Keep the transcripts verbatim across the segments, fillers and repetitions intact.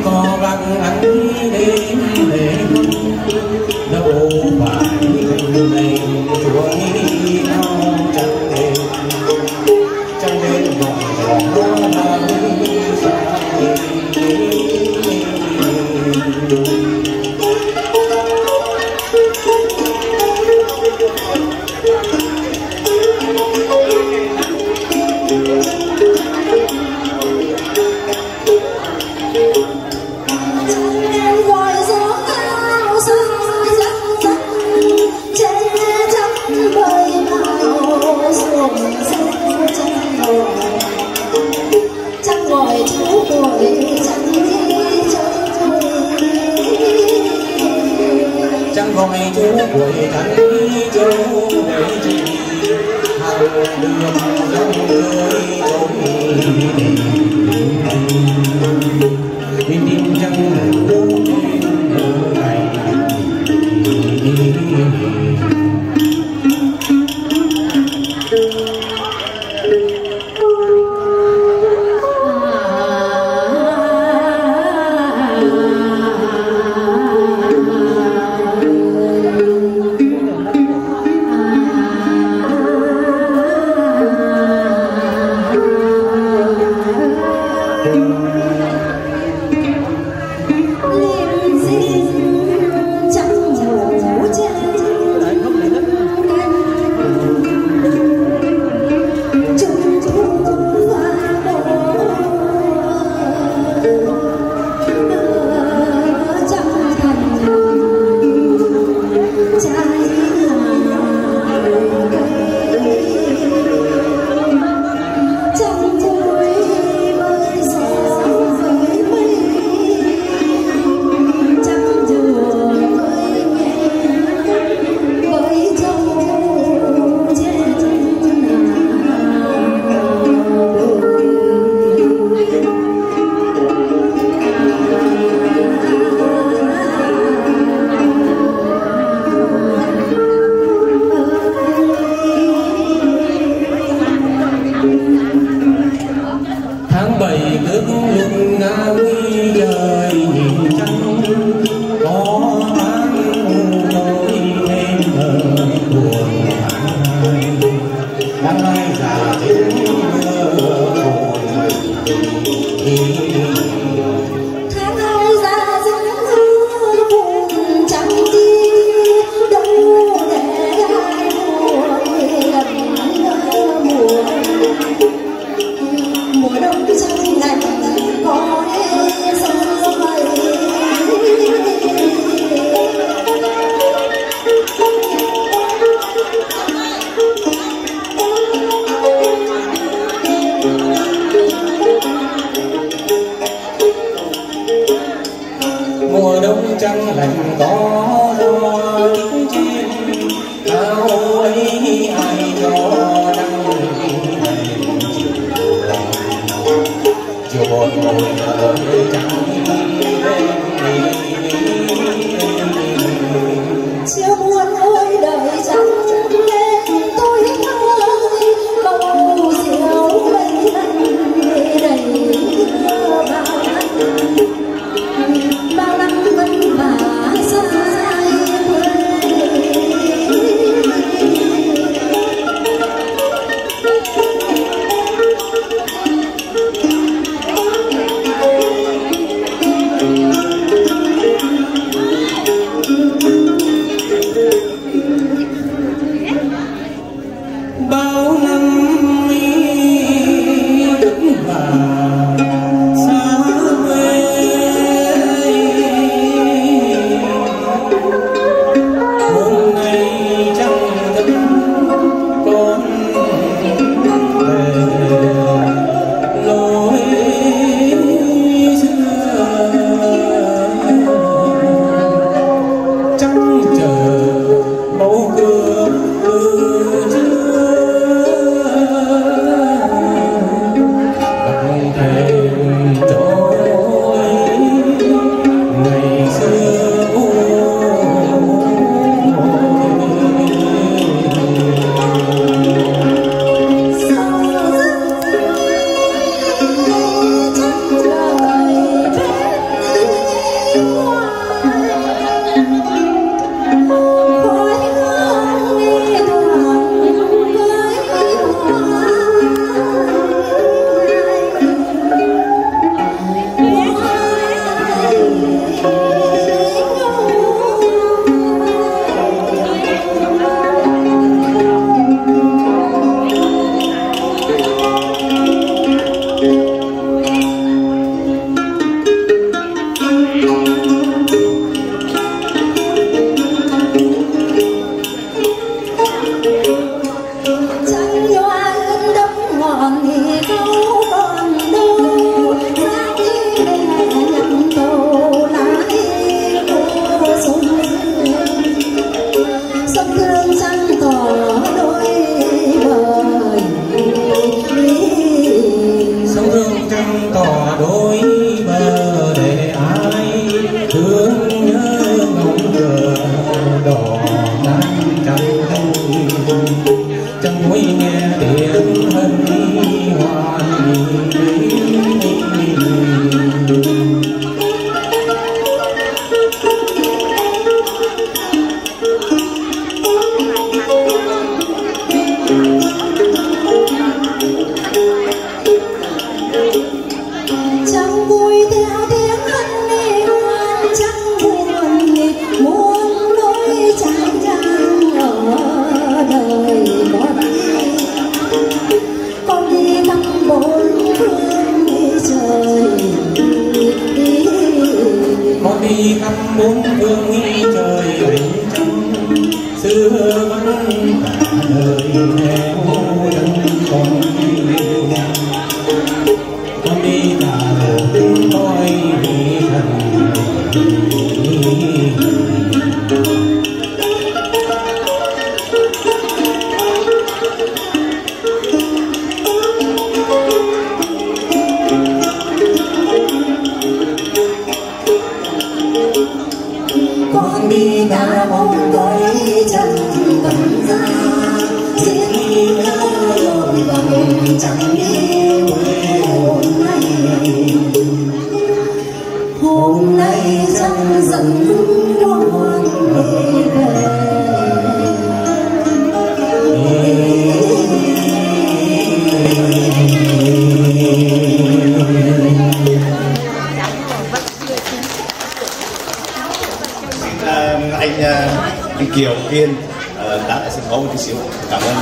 có vắng anh đêm để đâu phải này chúa nghĩ nào chẳng đêm chẳng đêm vòng vòng nắng xa chẳng gọi chú quỷ thánh chú để chi hàng đường dòng người trốn bình tin chẳng đâu ở này tháng bảy nước lưng ngã nguy trời nhìn trăng có tháng nỗi thêm thờ buồn tháng hai tháng hai già chết mưa buồn tháng hai già chết mưa buồn chẳng chi đâu để ai buồn lần mùa mùa đông trong lạnh có sông vầy mùa đông trăng lạnh có gió tiếng chim áo ấy ai cho nắng chiều một ngồi ở trăng chiều buồn ơi đời trăng lên tôi ơi bầu diều bay đầy mưa bao bao năm vất vả sai con đi khắp bốn phương nghĩ trời ánh trăng xưa vẫn cả đời theo chân con đi con đi cả đời coi vì thần con đi cả bốn cõi chân tận ra giết đi rồi bằng chẳng đi hôm nay hôm nay trăng dần đón về anh anh Kiều Kiên đã lại sân khấu một chút xíu. Cảm ơn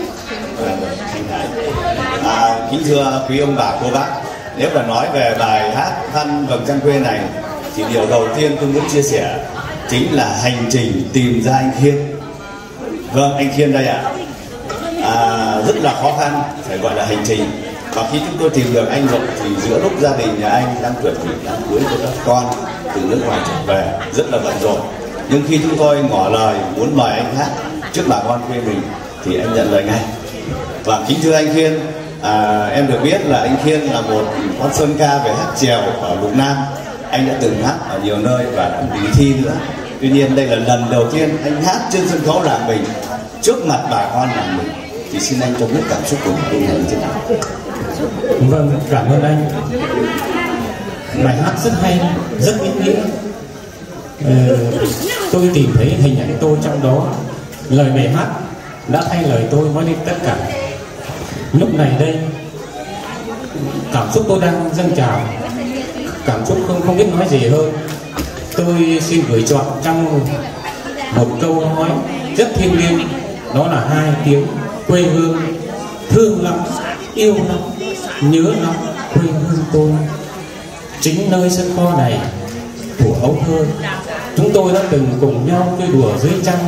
anh Thái. À, kính thưa quý ông bà cô bác, nếu mà nói về bài hát Thăm Vầng Trăng Quê này thì điều đầu tiên tôi muốn chia sẻ chính là hành trình tìm ra anh Kiên. Vâng, anh Kiên đây ạ. À. À, rất là khó khăn, phải gọi là hành trình. Và khi chúng tôi tìm được anh rồi thì giữa lúc gia đình nhà anh đang chuẩn bị đám cưới của các con từ nước ngoài trở về rất là bận rộn. Nhưng khi chúng tôi ngỏ lời muốn mời anh hát trước bà con quê mình thì anh nhận lời ngay. Và kính thưa anh Kiên, à, em được biết là anh Kiên là một con sơn ca về hát chèo ở Lục Nam. Anh đã từng hát ở nhiều nơi và đã đi thi nữa. Tuy nhiên đây là lần đầu tiên anh hát trên sân khấu làng mình trước mặt bà con làng mình. Thì xin anh cho biết cảm xúc của mình như thế nào? Vâng, cảm ơn anh. Bài hát rất hay, rất ý nghĩa. Ờ, tôi tìm thấy hình ảnh tôi trong đó. Lời bài hát đã thay lời tôi nói lên tất cả. Lúc này đây cảm xúc tôi đang dâng trào, cảm xúc không không biết nói gì hơn. Tôi xin gửi chọn trong một câu nói rất thiêng liêng, đó là hai tiếng quê hương. Thương lắm, yêu lắm, nhớ lắm quê hương tôi. Chính nơi sân kho này của ấu thơ, chúng tôi đã từng cùng nhau chơi đùa dưới trăng,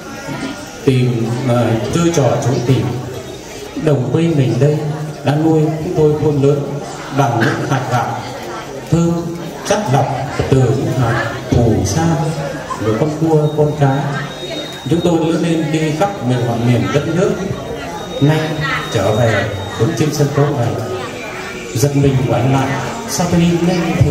tìm uh, chơi trò trốn tìm. Đồng quê mình đây đã nuôi chúng tôi khôn lớn bằng những hạt gạo thơm chắc lọc từ những hạt phù sa, rồi con cua con cá. Chúng tôi lớn lên đi khắp miền mọi miền đất nước. Nay trở về đứng trên sân khấu này, giật mình quay lại, sao tôi đi nhanh thế?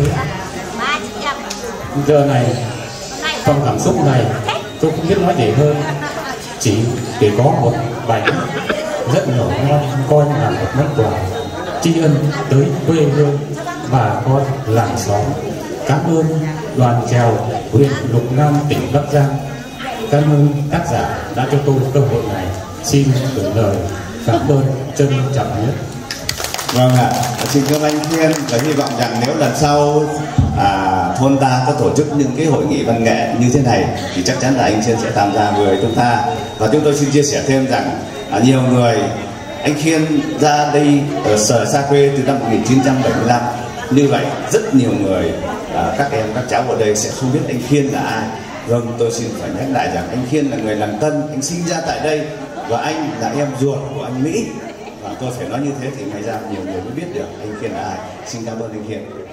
Giờ này, trong cảm xúc này, tôi không biết nói gì hơn. Chỉ để có một bài hát rất nhỏ nhoi, coi là một món quà tri ân tới quê hương và con làng xóm. Cảm ơn đoàn chèo huyện Lục Nam, tỉnh Bắc Giang. Cảm ơn tác giả đã cho tôi cơ hội này. Xin gửi lời cảm ơn trân trọng nhất. Vâng ạ, à, xin cảm ơn anh Kiên và hy vọng rằng nếu lần sau à, thôn ta có tổ chức những cái hội nghị văn nghệ như thế này thì chắc chắn là anh Kiên sẽ tham gia với chúng ta. Và chúng tôi xin chia sẻ thêm rằng à, nhiều người, anh Kiên ra đây ở sở xa quê từ năm một nghìn chín trăm bảy mươi lăm. Như vậy rất nhiều người, à, các em, các cháu ở đây sẽ không biết anh Kiên là ai. Vâng, tôi xin phải nhắc lại rằng anh Kiên là người làng Tân, anh sinh ra tại đây và anh là em ruột của anh Mỹ. Và tôi phải nói như thế thì ngày ra nhiều người mới biết được anh Kiên là ai. Xin cảm ơn anh Kiên.